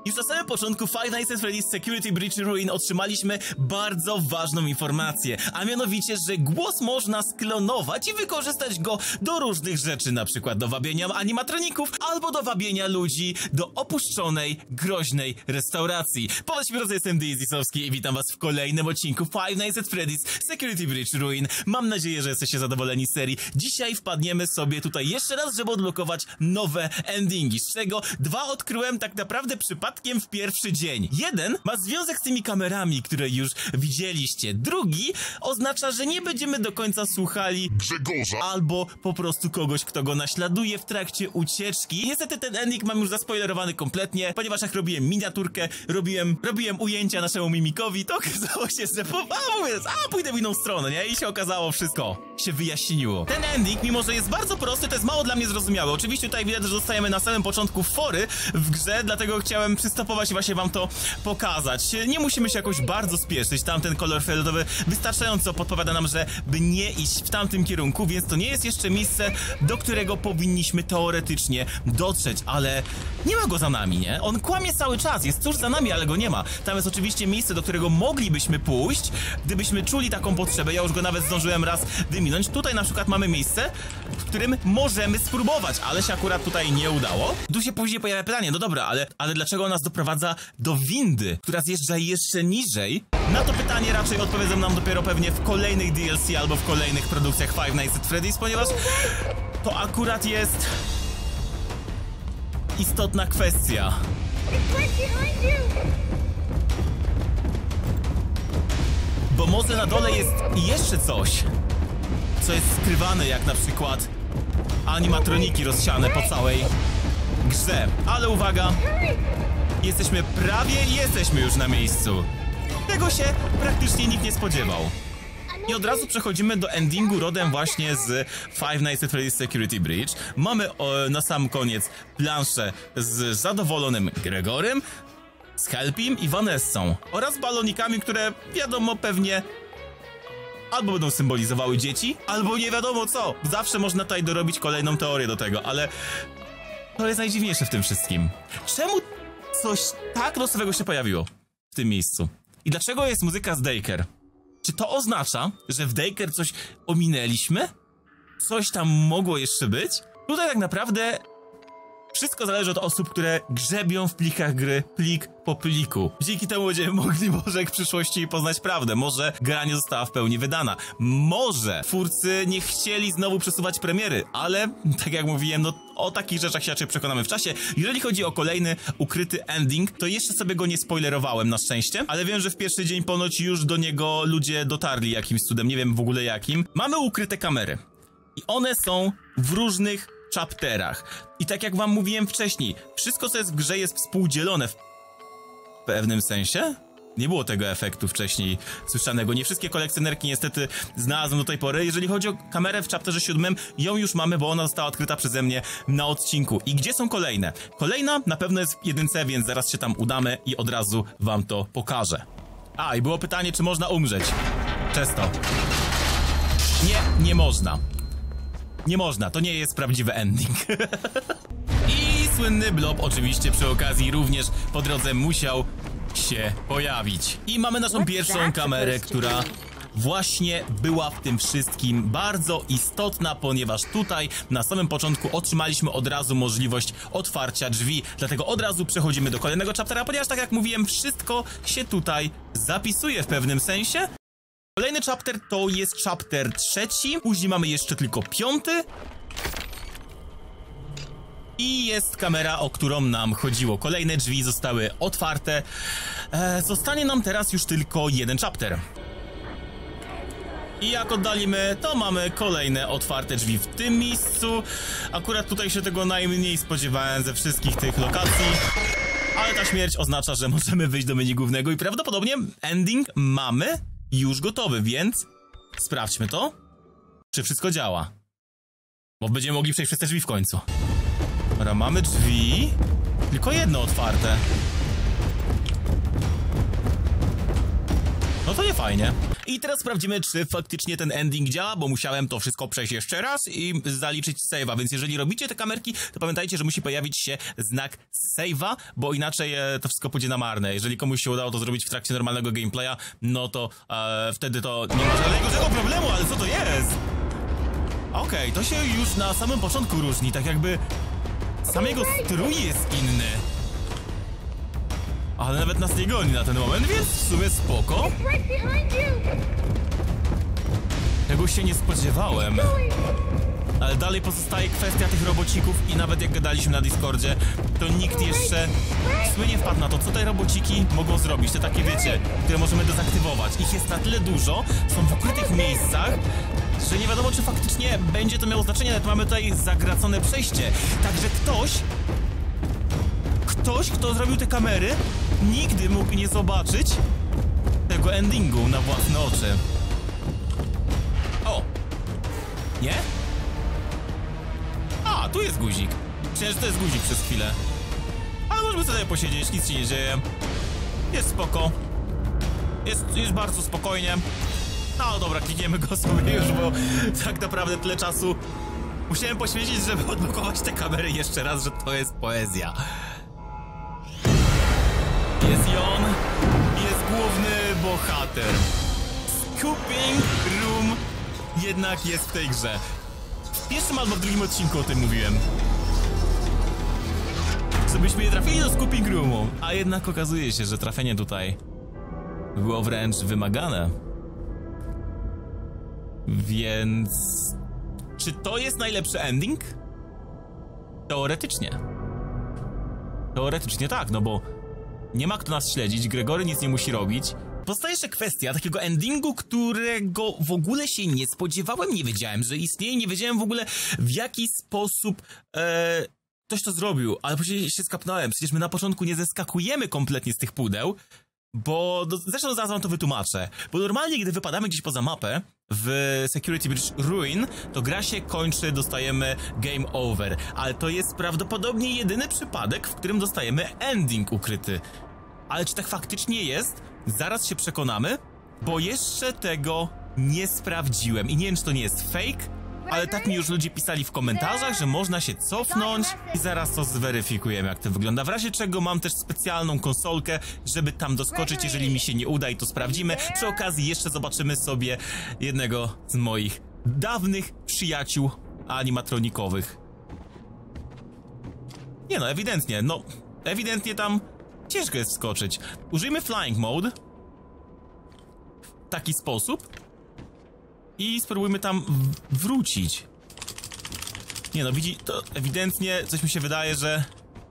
Już na samym początku Five Nights at Freddy's Security Breach Ruin otrzymaliśmy bardzo ważną informację, a mianowicie, że głos można sklonować i wykorzystać go do różnych rzeczy, na przykład do wabienia animatroników albo do wabienia ludzi do opuszczonej, groźnej restauracji. Powiedz mi, że jestem Dizisowski i witam was w kolejnym odcinku Five Nights at Freddy's Security Breach Ruin. Mam nadzieję, że jesteście zadowoleni z serii. Dzisiaj wpadniemy sobie tutaj jeszcze raz, żeby odblokować nowe endingi, z czego dwa odkryłem tak naprawdę przypadkiem w pierwszy dzień. Jeden ma związek z tymi kamerami, które już widzieliście. Drugi oznacza, że nie będziemy do końca słuchali Grzegorza albo po prostu kogoś, kto go naśladuje w trakcie ucieczki. Niestety ten ending mam już zaspoilerowany kompletnie, ponieważ jak robiłem miniaturkę, robiłem ujęcia naszemu mimikowi, to okazało się, że pójdę w inną stronę, nie? I się okazało, wszystko się wyjaśniło. Ten ending, mimo że jest bardzo prosty, to jest mało dla mnie zrozumiałe. Oczywiście tutaj widać, że zostajemy na samym początku fory w grze, dlatego chciałem przystopować i właśnie wam to pokazać. Nie musimy się jakoś bardzo spieszyć, tamten kolor fioletowy wystarczająco podpowiada nam, że by nie iść w tamtym kierunku, więc to nie jest jeszcze miejsce, do którego powinniśmy teoretycznie dotrzeć, ale nie ma go za nami, nie? On kłamie cały czas, jest tuż za nami, ale go nie ma. Tam jest oczywiście miejsce, do którego moglibyśmy pójść, gdybyśmy czuli taką potrzebę. Ja już go nawet zdążyłem raz wyminąć. Tutaj na przykład mamy miejsce, w którym możemy spróbować, ale się akurat tutaj nie udało. Tu się później pojawia pytanie, no dobra, ale dlaczego nas doprowadza do windy, która zjeżdża jeszcze niżej? Na to pytanie raczej odpowiedzą nam dopiero pewnie w kolejnych DLC albo w kolejnych produkcjach Five Nights at Freddy's, ponieważ to akurat jest istotna kwestia. Bo może na dole jest jeszcze coś, co jest skrywane, jak na przykład animatroniki rozsiane po całej grze. Ale uwaga, jesteśmy już na miejscu. Tego się praktycznie nikt nie spodziewał. I od razu przechodzimy do endingu rodem właśnie z Five Nights at Freddy's Security Breach. Mamy na sam koniec planszę z zadowolonym Gregorem, z Helpim i Vanessą oraz balonikami, które wiadomo pewnie albo będą symbolizowały dzieci, albo nie wiadomo co. Zawsze można tutaj dorobić kolejną teorię do tego, ale to jest najdziwniejsze w tym wszystkim. Czemu coś tak losowego się pojawiło w tym miejscu? I dlaczego jest muzyka z Daycare? Czy to oznacza, że w Daycare coś ominęliśmy? Coś tam mogło jeszcze być? Tutaj tak naprawdę wszystko zależy od osób, które grzebią w plikach gry, plik po pliku. Dzięki temu będziemy mogli może w przyszłości poznać prawdę. Może gra nie została w pełni wydana. Może twórcy nie chcieli znowu przesuwać premiery, ale tak jak mówiłem, no o takich rzeczach się raczej przekonamy w czasie. Jeżeli chodzi o kolejny ukryty ending, to jeszcze sobie go nie spoilerowałem na szczęście, ale wiem, że w pierwszy dzień ponoć już do niego ludzie dotarli jakimś cudem, nie wiem w ogóle jakim. Mamy ukryte kamery i one są w różnych chapterach. I tak jak wam mówiłem wcześniej, wszystko co jest w grze jest współdzielone w pewnym sensie. Nie było tego efektu wcześniej słyszanego. Nie wszystkie kolekcjonerki niestety znalazłem do tej pory. Jeżeli chodzi o kamerę w chapterze 7, ją już mamy, bo ona została odkryta przeze mnie na odcinku. I gdzie są kolejne? Kolejna na pewno jest w jedynce, więc zaraz się tam udamy i od razu wam to pokażę. A, i było pytanie, czy można umrzeć. Często. Nie można. Nie można, to nie jest prawdziwy ending. I słynny blob oczywiście przy okazji również po drodze musiał się pojawić. I mamy naszą pierwszą kamerę, która właśnie była w tym wszystkim bardzo istotna, ponieważ tutaj na samym początku otrzymaliśmy od razu możliwość otwarcia drzwi. Dlatego od razu przechodzimy do kolejnego chaptera, ponieważ tak jak mówiłem, wszystko się tutaj zapisuje w pewnym sensie. Kolejny chapter to jest chapter 3, później mamy jeszcze tylko 5. I jest kamera, o którą nam chodziło. Kolejne drzwi zostały otwarte. Zostanie nam teraz już tylko jeden chapter. I jak oddalimy, to mamy kolejne otwarte drzwi w tym miejscu. Akurat tutaj się tego najmniej spodziewałem ze wszystkich tych lokacji. Ale ta śmierć oznacza, że możemy wyjść do menu głównego i prawdopodobnie ending mamy już gotowy, więc sprawdźmy to, czy wszystko działa. Bo będziemy mogli przejść przez te drzwi w końcu. Dobra, mamy drzwi, tylko jedno otwarte. No to nie będzie fajnie. I teraz sprawdzimy, czy faktycznie ten ending działa, bo musiałem to wszystko przejść jeszcze raz i zaliczyć save'a, więc jeżeli robicie te kamerki, to pamiętajcie, że musi pojawić się znak save'a, bo inaczej to wszystko pójdzie na marne. Jeżeli komuś się udało to zrobić w trakcie normalnego gameplaya, no to wtedy to nie ma żadnego problemu, ale co to jest? Okej, to się już na samym początku różni, tak jakby sam jego strój jest inny. Ale nawet nas nie goni na ten moment, więc w sumie spoko. Tego się nie spodziewałem. Ale dalej pozostaje kwestia tych robocików i nawet jak gadaliśmy na Discordzie, to nikt jeszcze w sumie nie wpadł na to, co te robociki mogą zrobić. Te takie, wiecie, które możemy dezaktywować. Ich jest na tyle dużo, są w ukrytych miejscach, że nie wiadomo, czy faktycznie będzie to miało znaczenie. Nawet mamy tutaj zagracone przejście. Także ktoś, kto zrobił te kamery, nigdy mógł nie zobaczyć tego endingu na własne oczy. O! Nie? A, tu jest guzik. Myślałem, że to jest guzik przez chwilę. Ale możemy sobie posiedzieć, nic się nie dzieje. Jest spoko. Jest bardzo spokojnie. No dobra, klikniemy go sobie już, bo tak naprawdę tyle czasu musiałem poświęcić, żeby odblokować te kamery jeszcze raz, że to jest poezja. Jest i on, jest główny bohater. Scooping Room jednak jest w tej grze. W pierwszym albo w drugim odcinku o tym mówiłem. Żebyśmy nie trafili do Scooping Roomu, a jednak okazuje się, że trafienie tutaj było wręcz wymagane. Więc... czy to jest najlepszy ending? Teoretycznie. Teoretycznie tak, no bo nie ma kto nas śledzić, Gregory nic nie musi robić. Pozostaje jeszcze kwestia takiego endingu, którego w ogóle się nie spodziewałem, nie wiedziałem, że istnieje, nie wiedziałem w ogóle w jaki sposób ktoś to zrobił, ale później się skapnąłem, przecież my na początku nie zeskakujemy kompletnie z tych pudeł, bo zresztą zaraz wam to wytłumaczę, bo normalnie gdy wypadamy gdzieś poza mapę w Security Breach Ruin, to gra się kończy, dostajemy game over, ale to jest prawdopodobnie jedyny przypadek, w którym dostajemy ending ukryty. Ale czy tak faktycznie jest? Zaraz się przekonamy, bo jeszcze tego nie sprawdziłem i nie wiem, czy to nie jest fake, ale tak mi już ludzie pisali w komentarzach, że można się cofnąć i zaraz to zweryfikujemy, jak to wygląda. W razie czego mam też specjalną konsolkę, żeby tam doskoczyć, jeżeli mi się nie uda i to sprawdzimy. Przy okazji jeszcze zobaczymy sobie jednego z moich dawnych przyjaciół animatronikowych. Nie no, ewidentnie tam ciężko jest wskoczyć. Użyjmy Flying Mode w taki sposób i spróbujmy tam wrócić. Nie no, widzi, to ewidentnie coś mi się wydaje, że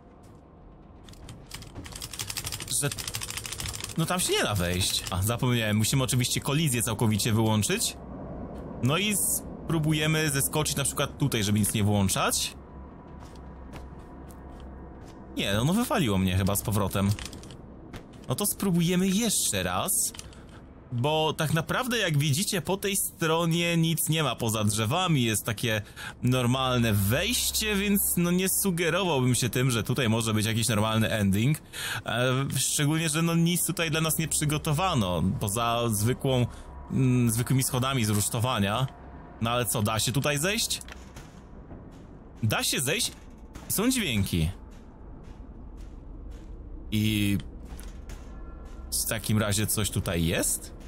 no tam się nie da wejść. A, zapomniałem, musimy oczywiście kolizję całkowicie wyłączyć. No i spróbujemy zeskoczyć na przykład tutaj, żeby nic nie włączać. Nie, no wywaliło mnie chyba z powrotem. No to spróbujemy jeszcze raz. Bo tak naprawdę, jak widzicie, po tej stronie nic nie ma poza drzewami, jest takie normalne wejście, więc no nie sugerowałbym się tym, że tutaj może być jakiś normalny ending. Szczególnie, że no nic tutaj dla nas nie przygotowano, poza zwykłymi schodami z rusztowania. No ale co, da się tutaj zejść? Da się zejść? Są dźwięki. I w takim razie coś tutaj jest?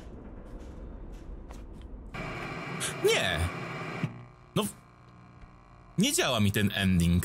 Nie! No... nie działa mi ten ending.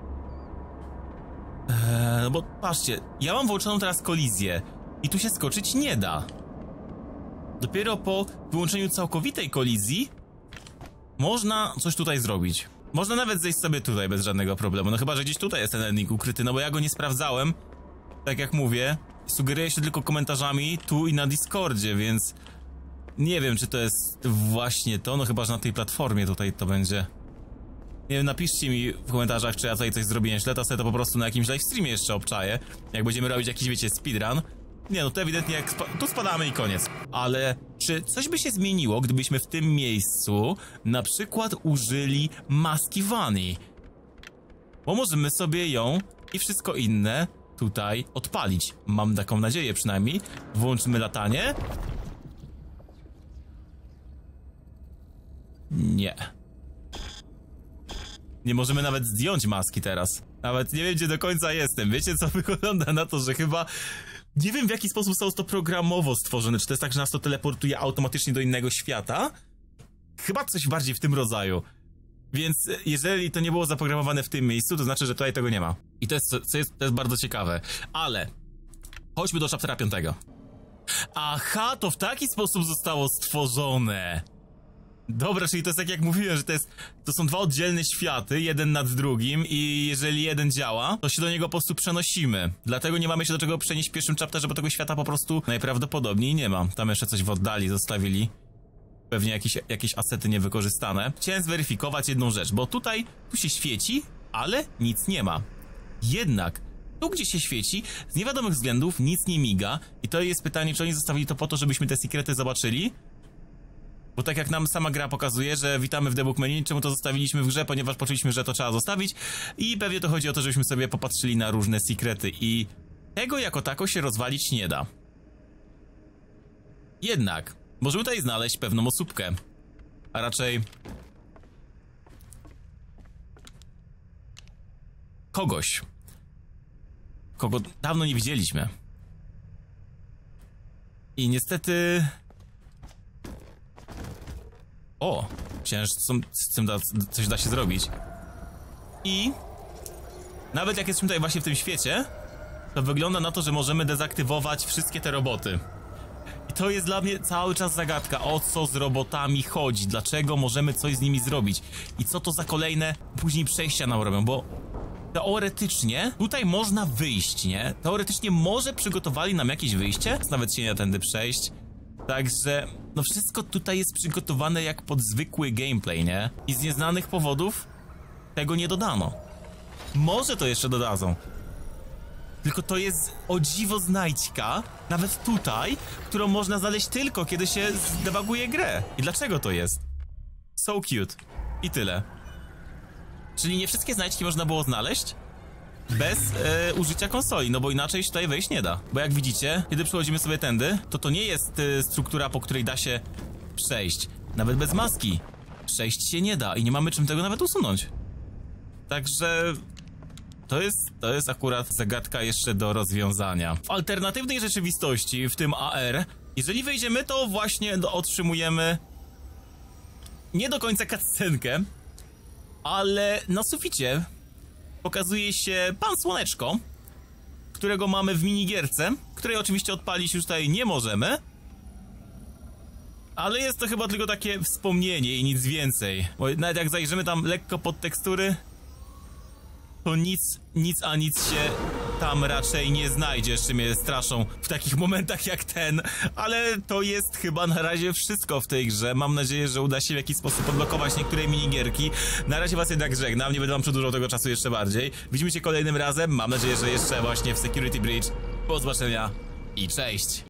No bo patrzcie, ja mam włączoną teraz kolizję i tu się skoczyć nie da. Dopiero po wyłączeniu całkowitej kolizji można coś tutaj zrobić. Można nawet zejść sobie tutaj bez żadnego problemu, no chyba, że gdzieś tutaj jest ten ending ukryty, no bo ja go nie sprawdzałem. Tak jak mówię, sugeruję się tylko komentarzami tu i na Discordzie, więc nie wiem, czy to jest właśnie to, no chyba, że na tej platformie tutaj to będzie. Nie wiem, napiszcie mi w komentarzach, czy ja tutaj coś zrobiłem źle, to sobie to po prostu na jakimś livestreamie jeszcze obczaję, jak będziemy robić jakiś, wiecie, speedrun. Nie no, to ewidentnie jak tu spadamy i koniec. Ale czy coś by się zmieniło, gdybyśmy w tym miejscu na przykład użyli maski Vanny? Bo możemy sobie ją i wszystko inne tutaj odpalić. Mam taką nadzieję przynajmniej. Włączymy latanie. Nie. Nie możemy nawet zdjąć maski teraz. Nawet nie wiem, gdzie do końca jestem. Wiecie co, wygląda na to, że chyba... Nie wiem, w jaki sposób zostało to programowo stworzone. Czy to jest tak, że nas to teleportuje automatycznie do innego świata? Chyba coś bardziej w tym rodzaju. Więc jeżeli to nie było zaprogramowane w tym miejscu, to znaczy, że tutaj tego nie ma. I to jest bardzo ciekawe. Ale chodźmy do chaptera 5. Aha, to w taki sposób zostało stworzone. Dobra, czyli to jest tak jak mówiłem, że to są dwa oddzielne światy, jeden nad drugim i jeżeli jeden działa, to się do niego po prostu przenosimy. Dlatego nie mamy się do czego przenieść w pierwszym chapterze, bo tego świata po prostu najprawdopodobniej nie ma. Tam jeszcze coś w oddali zostawili. Pewnie jakieś asety niewykorzystane. Chciałem zweryfikować jedną rzecz, bo tu się świeci, ale nic nie ma. Jednak tu, gdzie się świeci, z niewiadomych względów nic nie miga i to jest pytanie, czy oni zostawili to po to, żebyśmy te sekrety zobaczyli? Bo tak jak nam sama gra pokazuje, że witamy w debug menu, czemu to zostawiliśmy w grze, ponieważ poczuliśmy, że to trzeba zostawić i pewnie to chodzi o to, żebyśmy sobie popatrzyli na różne sekrety i tego jako tako się rozwalić nie da. Jednak możemy tutaj znaleźć pewną osóbkę, a raczej kogoś, kogo dawno nie widzieliśmy. I niestety... O! Myślałem, że z tym coś da się zrobić. I... Nawet jak jesteśmy tutaj właśnie w tym świecie, to wygląda na to, że możemy dezaktywować wszystkie te roboty. I to jest dla mnie cały czas zagadka, o co z robotami chodzi, dlaczego możemy coś z nimi zrobić i co to za kolejne później przejścia nam robią, bo teoretycznie tutaj można wyjść, nie? Teoretycznie może przygotowali nam jakieś wyjście, nawet się nie da tędy przejść. Także, no wszystko tutaj jest przygotowane jak pod zwykły gameplay, nie? I z nieznanych powodów tego nie dodano. Może to jeszcze dodadzą. Tylko to jest o dziwo znajdźka, nawet tutaj, którą można znaleźć tylko, kiedy się zdebuguje grę. I dlaczego to jest? So cute. I tyle. Czyli nie wszystkie znajdźki można było znaleźć bez użycia konsoli, no bo inaczej się tutaj wejść nie da. Bo jak widzicie, kiedy przechodzimy sobie tędy, to nie jest struktura, po której da się przejść. Nawet bez maski przejść się nie da i nie mamy czym tego nawet usunąć. Także... To jest akurat zagadka jeszcze do rozwiązania. W alternatywnej rzeczywistości, w tym AR, jeżeli wejdziemy, to właśnie otrzymujemy nie do końca cutscenkę, ale na suficie pokazuje się pan Słoneczko, którego mamy w minigierce, której oczywiście odpalić już tutaj nie możemy, ale jest to chyba tylko takie wspomnienie i nic więcej, bo nawet jak zajrzymy tam lekko pod tekstury, to nic się tam raczej nie znajdzie, jeszcze mnie straszą w takich momentach jak ten, ale to jest chyba na razie wszystko w tej grze. Mam nadzieję, że uda się w jakiś sposób odblokować niektóre minigierki. Na razie was jednak żegnam, nie będę wam przedłużał tego czasu jeszcze bardziej. Widzimy się kolejnym razem, mam nadzieję, że jeszcze właśnie w Security Breach. Do zobaczenia i cześć!